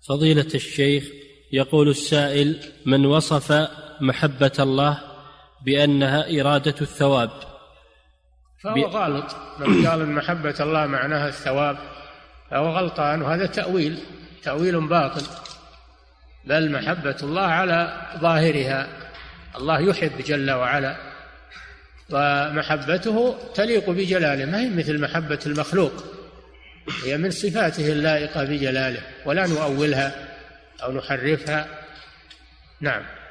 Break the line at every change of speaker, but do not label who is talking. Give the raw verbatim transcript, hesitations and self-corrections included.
فضيلة الشيخ، يقول السائل: من وصف محبة الله بأنها إرادة الثواب
فهو ب... غالط. من قال أن محبة الله معناها الثواب فهو غلطان، وهذا تأويل تأويل باطل. بل محبة الله على ظاهرها، الله يحب جل وعلا، ومحبته تليق بجلاله، ما هي مثل محبة المخلوق، هي من صفاته اللائقة بجلاله، ولا نؤولها أو نحرفها. نعم.